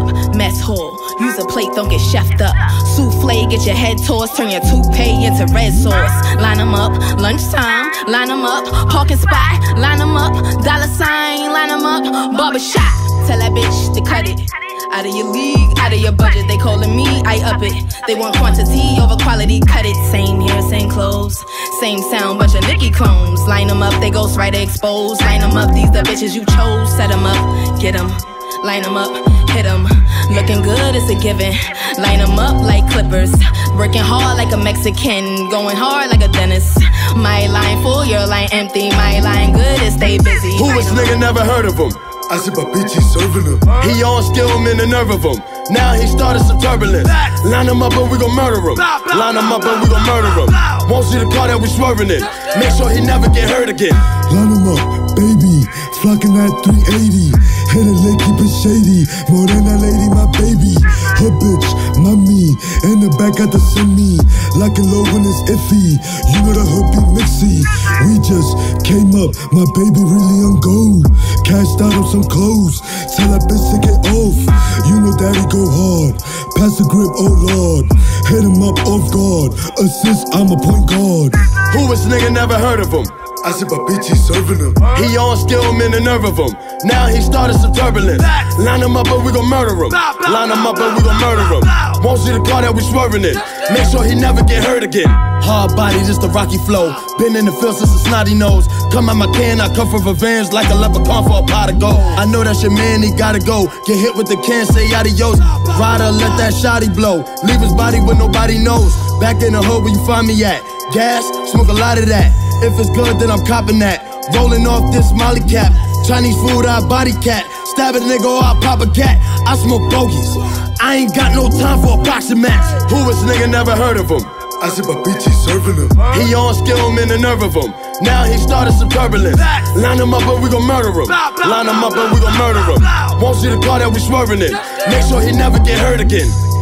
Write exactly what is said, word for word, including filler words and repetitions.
up, mess hall. Use a plate, don't get chefed up. Souffle, get your head tossed. Turn your toupee into red sauce. Line them up, lunchtime, line them up. Hawking spot, line them up. Dollar sign, line them up. Barbershop, tell that bitch to cut it. Out of your league, out of your budget, they calling me, I up it. They want quantity over quality, cut it. Same hair, same clothes, same sound, bunch of Nicki clones. Line them up, they ghostwriter exposed. Line them up, these the bitches you chose. Set them up, get them, line them up, hit them. Looking good, it's a given. Line them up like clippers. Working hard like a Mexican, going hard like a dentist. My line full, your line empty. My line good, it stay busy. Who is nigga, never heard of him? I said, but bitch, he's serving him. He on skill him in the nerve of him. Now he started some turbulence. Line him up and we gon' murder him. Line him up and we gon' murder him. Won't see the car that we swerving in. Make sure he never get hurt again. Line him up, baby. Flocking at three eighty. Hit a lick, keep it shady. More than that lady, my baby. Her bitch, my me. In the back got the send me. Like a low when it's iffy. You know the hood be mixy. We just came up, my baby really on gold. Cashed out on some clothes. Tell that bitch to get off. You know daddy go hard. Pass the grip, oh lord. Hit him up off guard. Assist, I'm a point guard. Who is nigga, never heard of him? I said, but bitch, he's serving him. He on skill him in the nerve of him. Now he started some turbulence. Line him up and we gon' murder him. Line him up and we gon' murder him. Won't see the car that we swerving in. Make sure he never get hurt again. Hard body, just a rocky flow. Been in the field since a snotty nose. Come out my can, I come for revenge like a leprechaun for a pot of gold. I know that's your man, he gotta go. Get hit with the can, say adios. Rider, let that shotty blow. Leave his body where nobody knows. Back in the hood where you find me at. Gas, smoke a lot of that. If it's good, then I'm copping that. Rolling off this molly cap. Chinese food, I body cat. Stab a nigga or I pop a cat. I smoke bogeys. I ain't got no time for a boxing match. Who is nigga, never heard of him? I said, but bitch, he's serving him. He on skill him in the nerve of him. Now he started some turbulence. Line him up and we gon' murder him. Line him up and we gon' murder him. Won't see the car that we swerving in. Make sure he never get hurt again.